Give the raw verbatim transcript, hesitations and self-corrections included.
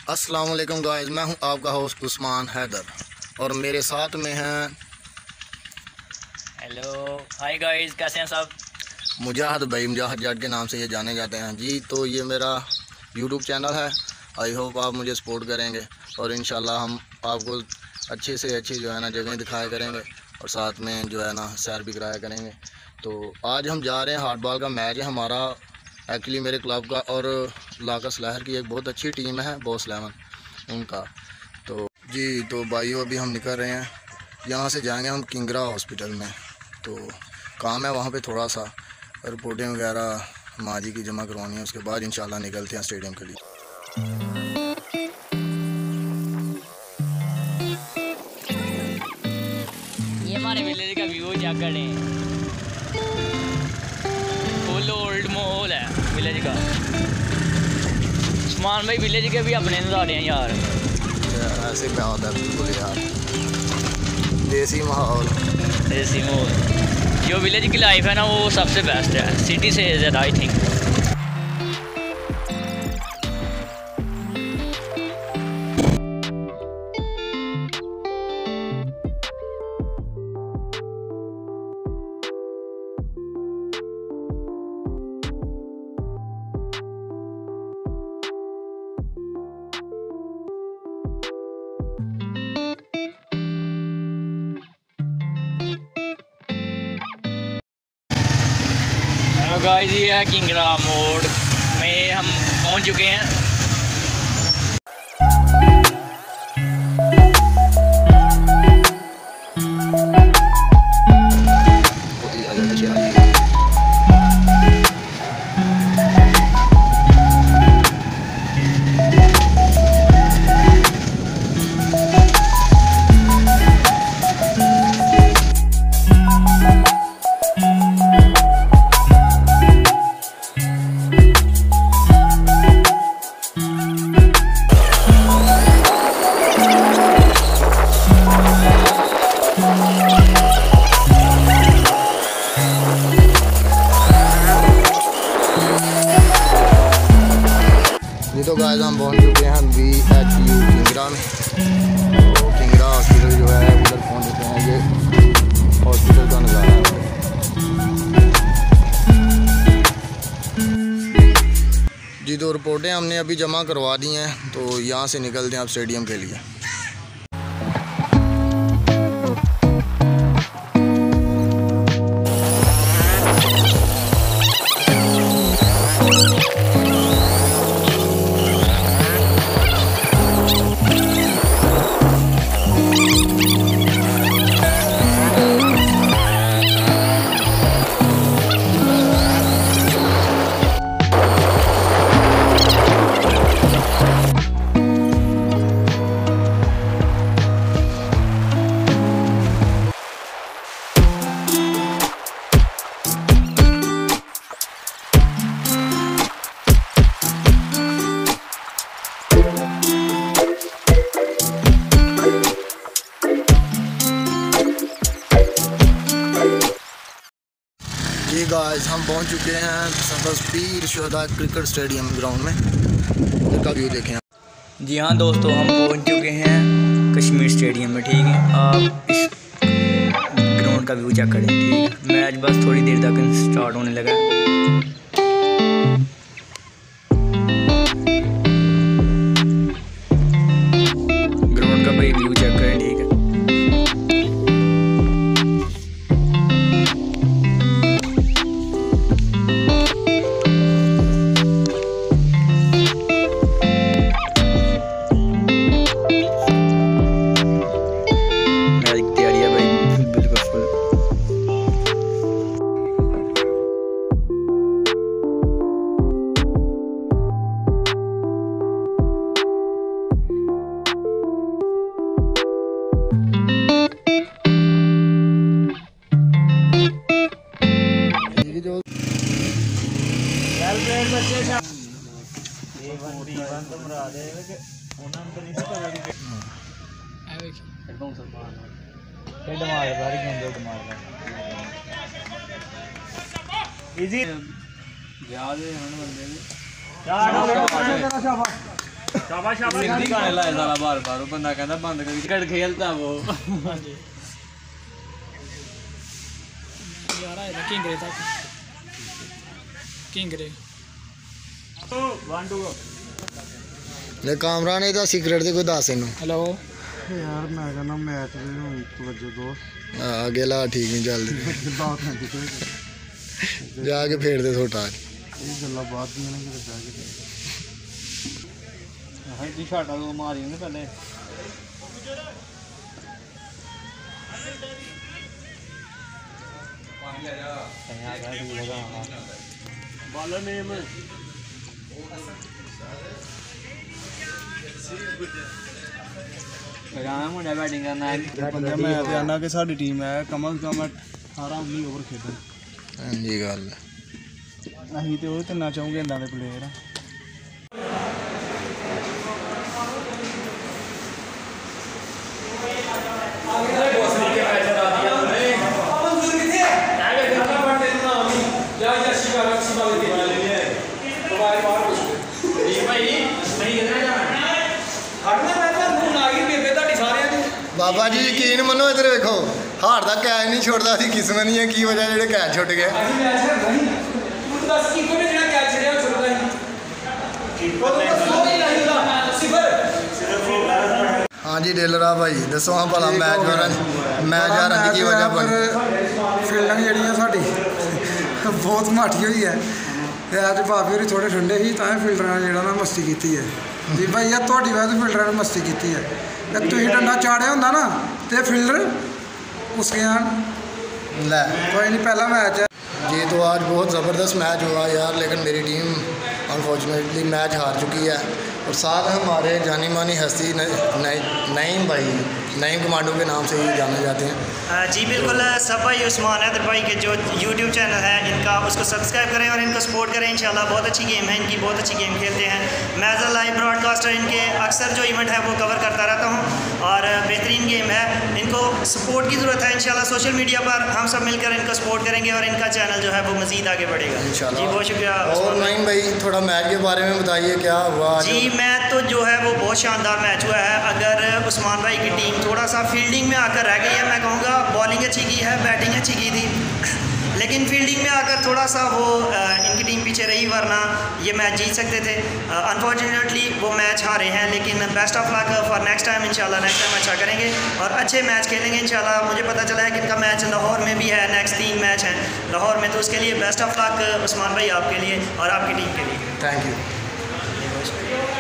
अस्सलाम वालेकुम गाइस, मैं हूं आपका होस्ट उस्मान हैदर और मेरे साथ में हैं हेलो हाय गाइस, कैसे हैं सब। मुजाहिद भाई, मुजाहिद जट के नाम से ये जाने जाते हैं जी। तो ये मेरा यूट्यूब चैनल है। आई होप आप मुझे सपोर्ट करेंगे और इंशाल्लाह हम आपको अच्छे से अच्छी जो है ना जगह दिखाया करेंगे और साथ में जो है ना सैर भी कराया करेंगे। तो आज हम जा रहे हैं, हार्ड बॉल का मैच है हमारा, एक्चुअली मेरे क्लब का और लाकस लहर की एक बहुत अच्छी टीम है बॉस इलेवन उनका। तो जी तो भाइयों अभी हम निकल रहे हैं, यहाँ से जाएंगे हम किंगरा हॉस्पिटल में। तो काम है वहाँ पे थोड़ा सा, रिपोर्टें वगैरह माजी की जमा करवानी है, उसके बाद इंशाल्लाह निकलते हैं स्टेडियम के लिए। ये हमारे विलेज का व्यू चेक करें, फुल ओल्ड माहौल है विलेज का। उस्मान भाई विलेज के भी अपने नज़ारे हैं यार, ऐसे क्या होता है बिल्कुल यार, देसी माहौल देसी माहौल। जो विलेज की लाइफ है ना वो सबसे बेस्ट है सिटी से ज़्यादा आई थिंक। गाइस ये है किंगरा मोड़ में हम पहुंच चुके हैं। तो गाइस हम पहुंच चुके हैं वी एच यू किंगरा में। तो किंगरा हॉस्पिटल जो है उधर पहुंच चुके हैं, ये हॉस्पिटल का नज़ारा है। जी तो रिपोर्टें हमने अभी जमा करवा दी हैं, तो यहाँ से निकलते हैं अब स्टेडियम के लिए। जी गाइस हम पहुंच चुके हैं सफर पीर शुहदा क्रिकेट स्टेडियम ग्राउंड में, इसका व्यू देखें। जी हाँ दोस्तों, हम पहुंच चुके हैं कश्मीर स्टेडियम में। ठीक है, आप इस ग्राउंड का व्यू चेक करें। ठीक है, मैच बस थोड़ी देर तक स्टार्ट होने लगा। ग्राउंड का भाई व्यू चेक करें। ठीक है, इजी याद है बंदे शाबाश शाबाश हिंदी गाने लाए साला बार बार वो बंदा कहता बंद कर क्रिकेट खेलता वो हाँ जी यार आए किंगरे तक किंगरे वन टू ने कामरान ਇਹਦਾ ਸੀਕ੍ਰੇਟ ਦੇ ਕੋਈ ਦੱਸ ਇਹਨੂੰ हेलो यार मैं कहना मैच दे ਹੁਣ ਤਵੱਜੋ ਦੋ ਅੱਗੇ ਲਾ ਠੀਕ ਨਹੀਂ ਚੱਲਦੀ ਬਾਤ ਨਹੀਂ ਕਿਤੇ ਜਾ ਕੇ ਫੇਰ ਦੇ ਥੋਟਾ ਇਹ ਗੱਲਾਂ ਬਾਤ ਦੀਆਂ ਨੇ ਕਿਤੇ ਜਾ ਕੇ ਹਾਂ ਜੀ ਛਾਟਾ ਦੋ ਮਾਰੀ ਉਹਨੇ ਪਹਿਲੇ ਬਾਲਰ ਨੇਮ ਰਾਮ ਮੁੰਡਾ ਬੈਟਿੰਗ ਕਰਨਾ ਹੈ ਬੰਦੇ ਮੈਂ ਤੇ ਆਨਾ ਕਿ ਸਾਡੀ ਟੀਮ ਹੈ ਕਮ ਸੇ ਕਮ ਅਠਾਰਾਂ ਉੱਨੀ ਓਵਰ ਖੇਡਣ ਹਾਂਜੀ ਗੱਲ ਅਸੀਂ ਤੇ ਉਹ ਤਿੰਨਾ ਚਾਹੂਗੇ ਇੰਦਾਂ ਦੇ ਪਲੇਅਰ ਆ ਬਾਬਾ ਜੀ ਯਕੀਨ ਮੰਨੋ ਇੱਧਰ ਵੇਖੋ ਹਾਰ ਦਾ ਕੈਚ ਨਹੀਂ ਛੁੱਟਦਾ ਸੀ ਕਿਸਮਤ ਨਹੀਂ ਹੈ ਕੀ ਵਜ੍ਹਾ ਜਿਹੜੇ ਕੈਚ ਛੁੱਟ ਗਏ हाँ जी डेलरा भाई दसो हाँ भला मैच मैच हारन की वजह बनी फील्डिंग जी साड़ी बहुत माठी हुई है अज भाभी होरी थोड़े ठंडे ही तां फील्डर ने जो मस्ती की है जी भाई यार थोड़ी वजह तो फील्डर ने मस्ती की है तुम डंडा चाड़िया होंगे ना तो फील्डर उसके ले कोई नहीं पहला मैच है जी तो आज बहुत ज़बरदस्त मैच हुआ यार लेकिन मेरी टीम अनफॉर्चुनेटली मैच हार चुकी है और साथ हमारे जानी मानी हस्ती नईम भाई नईम कमांडो के नाम से ही जाने जाते हैं। जी बिल्कुल सब भाई उस्मान हैदर भाई के जो यूट्यूब चैनल है इनका उसको सब्सक्राइब करें और इनको सपोर्ट करें इंशाल्लाह। बहुत अच्छी गेम है इनकी, बहुत अच्छी गेम खेलते हैं। मैं एज अ लाइव ब्रॉडकास्टर इनके अक्सर जो इवेंट है वो कवर करता रहता हूँ और बेहतरीन गेम है। इनको सपोर्ट की ज़रूरत है इंशाल्लाह। सोशल मीडिया पर हम सब मिलकर इनको सपोर्ट करेंगे और इनका चैनल जो है वो मज़ीद आगे बढ़ेगा इंशाल्लाह। जी बहुत शुक्रिया। और नईम भाई थोड़ा मैच के बारे में बताइए क्या हुआ? जी मैच तो जो है वो बहुत शानदार मैच हुआ है। अगर उस्मान भाई की टीम थोड़ा सा फील्डिंग में आकर रह गई है, मैं कहूँगा बॉलिंग अच्छी की है, बैटिंग अच्छी की थी, लेकिन फील्डिंग में आकर थोड़ा सा वो आ, इनकी टीम पीछे रही, वरना ये मैच जीत सकते थे। अनफॉर्चुनेटली वो मैच हारे हैं, लेकिन best of luck for next time इंशाल्लाह। नेक्स्ट टाइम अच्छा करेंगे और अच्छे मैच खेलेंगे इंशाल्लाह। मुझे पता चला है कि इनका मैच लाहौर में भी है, नेक्स्ट तीन मैच हैं लाहौर में, तो उसके लिए बेस्ट ऑफ लक उस्मान भाई आपके लिए और आपकी टीम के लिए। Thank you.